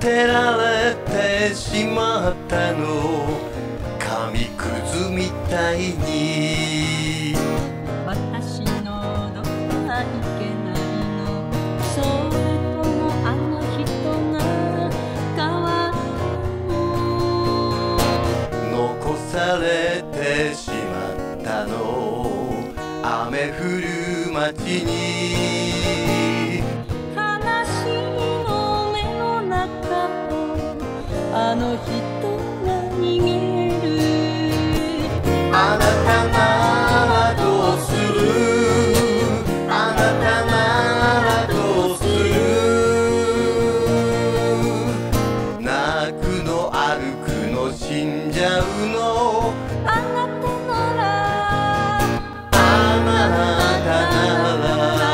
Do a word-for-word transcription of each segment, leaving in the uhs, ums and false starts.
捨てられてしまったの、紙くずみたいに。 私のどこがいけないの、それともあの人が変わったの。 残されてしまったの、雨降る街に。 話の目の中をあの人が逃げる。 あなたならどうする、あなたならどうする。泣くの歩くの死んじゃうの、 あなたならあなたなら。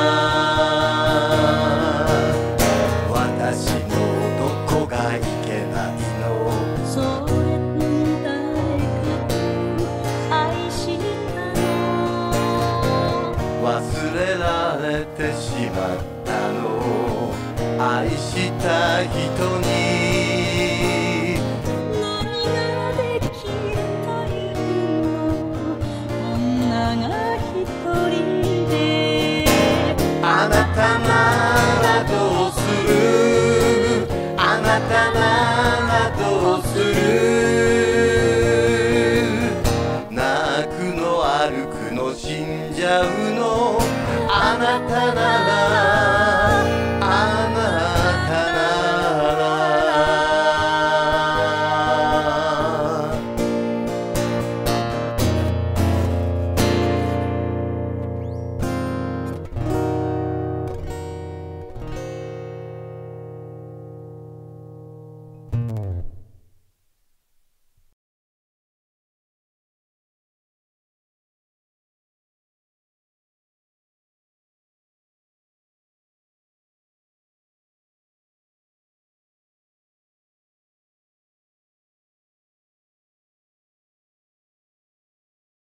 私のどこがいけないの、 それとも誰かと愛したの。 忘れられてしまったの、愛した人に。 何ができるというの、女が一人で。 あなたならどうする、あなたならどう